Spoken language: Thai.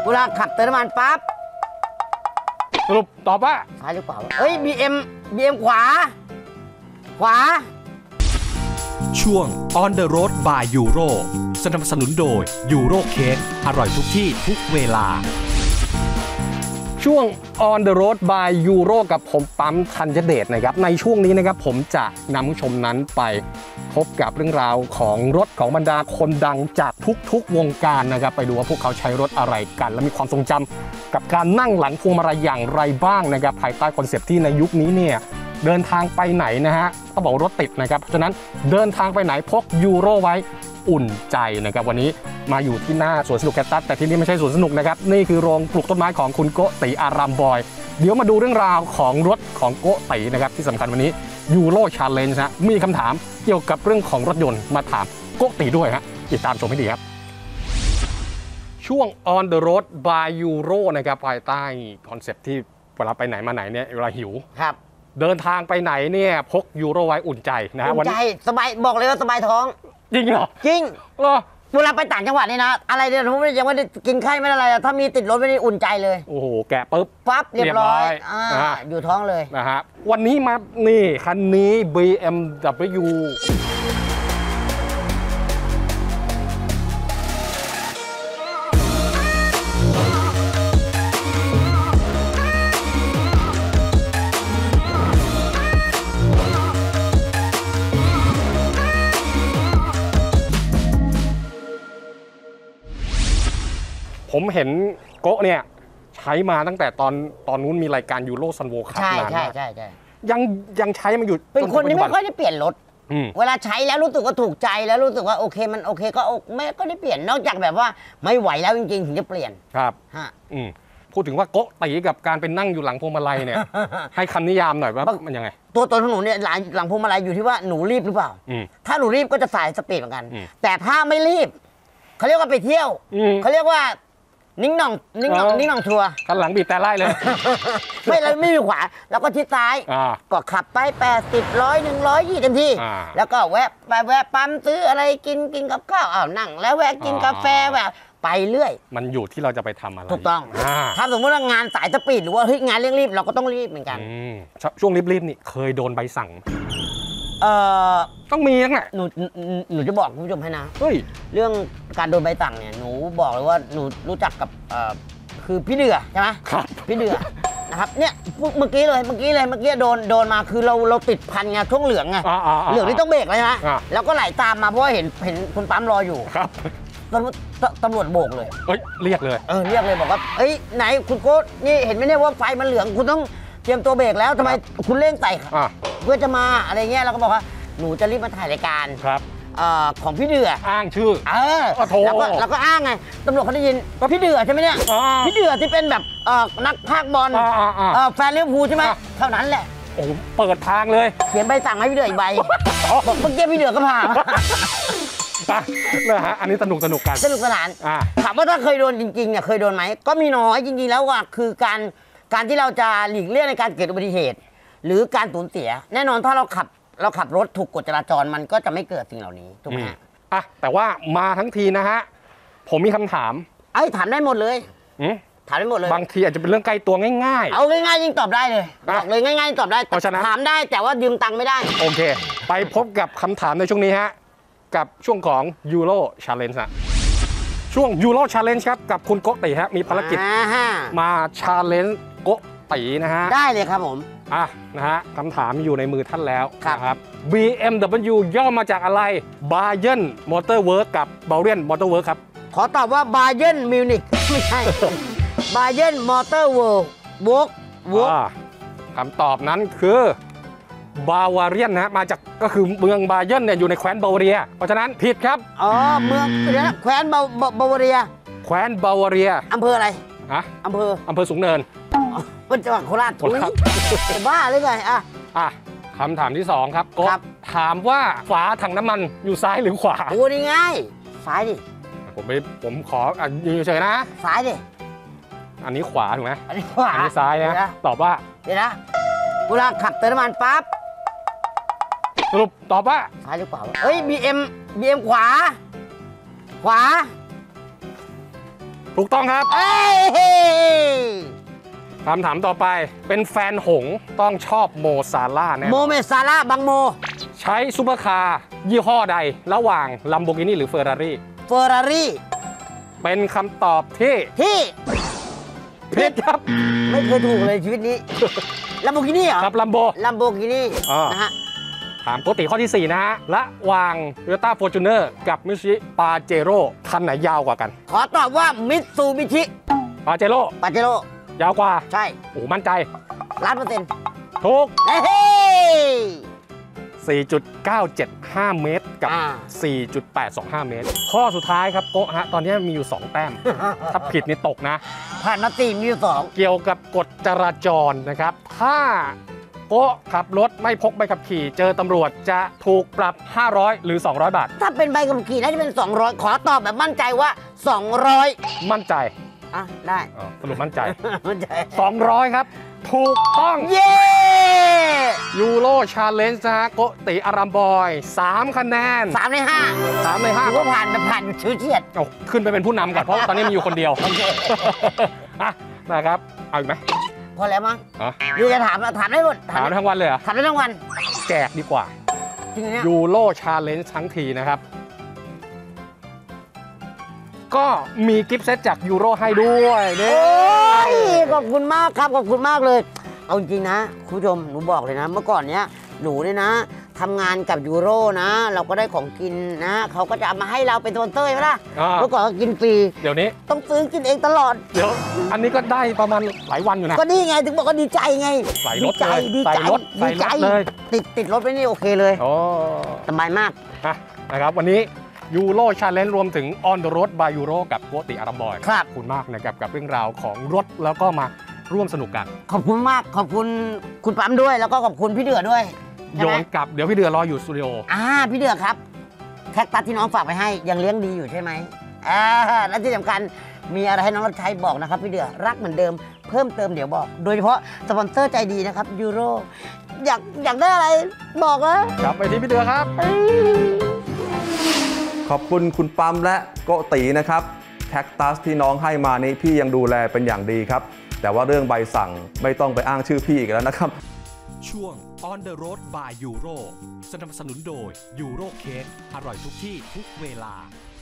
เวลาขับเติมน้ำมันปั๊บสรุปตอบว่าซ้ายหรือเปล่าเฮ้ย BM ขวาช่วง On the Road by Euro สนับสนุนโดย Euro Cake อร่อยทุกที่ทุกเวลาช่วง On the Road by Euro กับผมปั๊มธัญเดชนะครับในช่วงนี้นะครับผมจะนำผู้ชมนั้นไปพบกับเรื่องราวของรถของบรรดาคนดังจากทุกๆวงการนะครับไปดูว่าพวกเขาใช้รถอะไรกันและมีความทรงจำกับการนั่งหลังพวงมาลัยอย่างไรบ้างนะครับภายใต้คอนเซปต์ที่ในยุคนี้เนี่ยเดินทางไปไหนนะฮะต้องบอกรถติดนะครับเพราะฉะนั้นเดินทางไปไหนพกยูโรไว้อุ่นใจนะครับวันนี้มาอยู่ที่หน้าสวนสนุกแคคตัสแต่ที่นี่ไม่ใช่สวนสนุกนะครับนี่คือโรงปลูกต้นไม้ของคุณโกติอารามบอยเดี๋ยวมาดูเรื่องราวของรถของโกตินะครับที่สำคัญวันนี้ยูโรชาเลนจ์นะมีคำถามเกี่ยวกับเรื่องของรถยนต์มาถามโกติด้วยฮะติดตามชมให้ดีครับช่วง On the Road by Euro นะครับภายใต้คอนเซปต์ที่เวลาไปไหนมาไหนเนี่ยเวลาหิวครับเดินทางไปไหนเนี่ยพกยูโรไว้อุ่นใจนะอุ่นใจสบายบอกเลยว่าสบายท้องจริงเหรอจริงเหรอเวลาไปต่างจังหวัดนี่นะอะไรเนี่ยผมยังไม่ได้กินไข่ไม่อะไรถ้ามีติดรถไม่ได้อุ่นใจเลยโอ้โหแกะปุ๊บปั๊บเรียบร้อยอยู่ท้องเลยนะฮะวันนี้มานี่คันนี้ BMWผมเห็นโกะเนี่ยใช้มาตั้งแต่ตอนนู้นมีรายการยูโรซันโวคัพนานมากยังใช้มาอยู่เป็นคนที่ไม่ค่อยได้เปลี่ยนรถเวลาใช้แล้วรู้สึกว่าถูกใจแล้วรู้สึกว่าโอเคมันโอเคก็ไม่ก็ได้เปลี่ยนนอกจากแบบว่าไม่ไหวแล้วจริงๆถึงจะเปลี่ยนครับฮะพูดถึงว่าโกะตีกับการเป็นนั่งอยู่หลังพวงมาลัยเนี่ยให้คำนิยามหน่อยว่ามันยังไงตัวตนของหนูเนี่ยหลังพวงมาลัยอยู่ที่ว่าหนูรีบหรือเปล่าถ้าหนูรีบก็จะสายสปีดเหมือนกันแต่ถ้าไม่รีบเขาเรียกว่าไปเที่ยวเขาเรียกว่านิ่งหน่องทัวร์กันหลังบีบแต่ไล่เลยไม่แล้วไม่มีขวาแล้วก็ชิดซ้ายก็ขับไป80 100 120เต็มที่แล้วก็แวะปั๊มซื้ออะไรกินกับข้าวนั่งแล้วแวะกินกาแฟแบบไปเรื่อยมันอยู่ที่เราจะไปทำอะไรถูกต้องถ้าสมมติว่างานสายสปีดหรือว่าเฮ้ยงานเร่งรีบเราก็ต้องรีบเหมือนกันช่วงรีบนี่เคยโดนใบสั่งต้องมีนะหนูจะบอกคุณผู้ชมให้นะเรื่องการโดนใบสั่งเนี่ยหนูบอกเลยว่าหนูรู้จักกับคือพี่เดือใช่ไหมครับพี่เดือนะครับเนี่ยเมื่อกี้โดนมาคือเราติดพันไงช่วงเหลืองไงเหลืองนี่ต้องเบรกเลยนะแล้วก็ไหลตามมาเพราะว่าเห็นคุณปั๊มรออยู่ครับตำรวจโบกเลยเรียกเลยบอกว่าเอ้ยไหนคุณโค้ชนี่เห็นไหมเนี่ยว่าไฟมันเหลืองคุณต้องเตรียมตัวเบรกแล้วทำไมคุณเร่งใส่เพื่อจะมาอะไรเงี้ยเราก็บอกว่าหนูจะรีบมาถ่ายรายการครับของพี่เดืออ้างชื่อแล้วก็อ้างไงตำรวจเขาได้ยินว่าพี่เดือใช่ไหมเนี่ยพี่เดือที่เป็นแบบนักพากย์บอลแฟนลิเวอร์พูลใช่ไหมเท่านั้นแหละโอ้เปิดทางเลยเขียนใบสั่งให้พี่เดืออีกใบบอกเมื่อกี้พี่เดือก็ผ่านนะฮะอันนี้สนุกกันสนุกสนานถามว่าถ้าเคยโดนจริงๆเนี่ยเคยโดนไหมก็มีน้อยจริงๆแล้วว่าคือการที่เราจะหลีกเลี่ยงในการเกิดอุบัติเหตุหรือการสูญเสียแน่นอนถ้าเราขับรถถูกกฎจราจรมันก็จะไม่เกิดสิ่งเหล่านี้ถูกไหมฮะแต่ว่ามาทั้งทีนะฮะผมมีคำถามถามได้หมดเลยถามได้หมดเลยบางทีอาจจะเป็นเรื่องใกล้ตัวง่ายๆเอาง่ายๆยิ่งตอบได้เลยบอกเลยง่ายๆตอบได้ถามได้แต่ว่ายืมตังค์ไม่ได้โอเคไปพบกับคำถามในช่วงนี้ฮะกับช่วงของ Euro Challenge นะช่วง Euro Challenge ครับกับคุณโกติฮะมีภารกิจมา Challenge โกตินะฮะได้เลยครับผมนะฮะคำถามอยู่ในมือท่านแล้วครับ BMW ย่อมาจากอะไร Bayern Motor Works กับ Bavarian Motor Works ครับขอตอบว่า Bayern Munich ไม่ใช่ Bayern Motor Works คำตอบนั้นคือบาวาเรียนนะมาจากก็คือเมืองบาเยิร์นเนี่ยอยู่ในแคว้นบาวาเรียเพราะฉะนั้นผิดครับเมืองแคว้นบาวาเรียแคว้นบาวาเรียอำเภออะไรอำเภอสูงเนินมันจังหวัดโคราชบ้าหรือไงคำถามที่2ครับก็ถามว่าฝาถังน้ำมันอยู่ซ้ายหรือขวาโอ้นี่ง่ายซ้ายดิผมขอยืนเฉยนะซ้ายดิอันนี้ขวาถูกไหมอันนี้ขวาอันนี้ซ้ายนะตอบว่าเดี๋ยวนะเวลาขับเติมน้ำมันปั๊บสรุปตอบว่าซ้ายหรือเปล่าเฮ้ย BM ขวาถูกต้องครับเอ้ยคำถามต่อไปเป็นแฟนหงส์ต้องชอบโมซาร่าห์แน่โมเมดซาร่าห์บังโมใช้ซุปเปอร์คาร์ยี่ห้อใดระหว่างลัมโบกินีหรือเฟอร์รารี่เฟอร์รารี่เป็นคำตอบที่ที่ผิดครับไม่เคยถูกเลยชีวิตนี้ลัมโบกินี่เหรอครับลัมโบลัมโบกินี่อ่านนะฮะถามโกติข้อที่ 4 นะฮะระหว่างโตโยต้าฟอร์จูเนอร์กับมิชิปาเจโร่คันไหนยาวกว่ากันขอตอบว่ามิตซูบิชิปาเจโร่ปาเจโร่ยาวกว่าใช่โอ้มั่นใจ 100% ถูกเฮ้ย 4.975 เมตรกับอ่า 4.825 เมตร ข้อสุดท้ายครับโกะฮะตอนนี้มีอยู่ 2 แต้ม ถ้าผิดนี่ตกนะผ่านมาตีมีอยู่สองเกี่ยวกับกฎจราจรนะครับ ถ้าโกะขับรถไม่พกใบขับขี่เจอตำรวจจะถูกปรับ 500 หรือ 200 บาทถ้าเป็นใบขับขี่น่าจะเป็น 200 ขอตอบแบบมั่นใจว่า 200 มั่นใจอ่ะ ได้อ๋อสรุปมั่นใจมั่นใจ 200 ครับ ถูกต้องเย้ยูโรชาเลนจ์นะฮะโกติอารามบอย 3 คะแนน 3 ใน 5 3 ในถือว่า 5 ผ่านแบบผ่านชิวเฉียดเอาขึ้นไปเป็นผู้นำก่อนเพราะตอนนี้มีอยู่คนเดียวโอเคอ่ะนะครับ เอาอีกไหมพอแล้วมั้งอ๋อยูจะถามได้หมดถามทั้งวันเลยเหรอถามได้ทั้งวันแจกดีกว่าจริงๆเนี่ยยูโรชาเลนจ์ทั้งทีนะครับ ก็มีกิฟต์เซตจากยูโรให้ด้วยเนี่โอ้ยยขอบคุณมากครับ ขอบคุณมากเลย เอาจริงๆนะ คุณผู้ชม หนูบอกเลยนะ เมื่อก่อนเนี้ย หนูเนี่ยนะทำงานกับยูโรนะ เราก็ได้ของกินนะ เขาก็จะเอามาให้เราเป็นสปอนเซอร์ใช่ไหมล่ะอ่าเมื่อก่อนก็กินฟรีเดี๋ยวนี้ต้องซื้อกินเองตลอดเดี๋ยว อันนี้ก็ได้ประมาณหลายวันอยู่นะก็นี่ไงถึงบอกว่าดีใจไงใส่รดีถใจเลยดีใส่ใจรถดีใจใส่รถเลยติดรถไว้นี่โอเคเลยโอ้สบายมากอ่ะนะครับ วันนี้ยูโรชาเลนจ์รวมถึง On the Road by Euro กับโกติอารามบอยครับขอบคุณมากนะครับกับเรื่องราวของรถแล้วก็มาร่วมสนุกกันขอบคุณมาก ขอบคุณคุณปั๊มด้วย แล้วก็ขอบคุณพี่เดือด้วยใช่โยไหมนกลับเดี๋ยวพี่เดือรออยู่สตูดิโอพี่เดือครับแคคตัสที่น้องฝากไปให้ยังเลี้ยงดีอยู่ใช่ไหมและที่สำคัญมีอะไรให้น้องรับใช้บอกนะครับพี่เดือรักเหมือนเดิมเพิ่มเติมเดี๋ยวบอก โดยเฉพาะสปอนเซอร์ใจดีนะครับยูโรอยากได้อะไรบอกนะครับไปที่พี่เดือครับขอบคุณคุณปั๊มและโกตินะครับแคคตัสที่น้องให้มานี้พี่ยังดูแลเป็นอย่างดีครับ แต่ว่าเรื่องใบสั่งไม่ต้องไปอ้างชื่อพี่อีกแล้วนะครับช่วง On the Road by Euro สนับสนุนโดยยูโรเค้กอร่อยทุกที่ทุกเวลา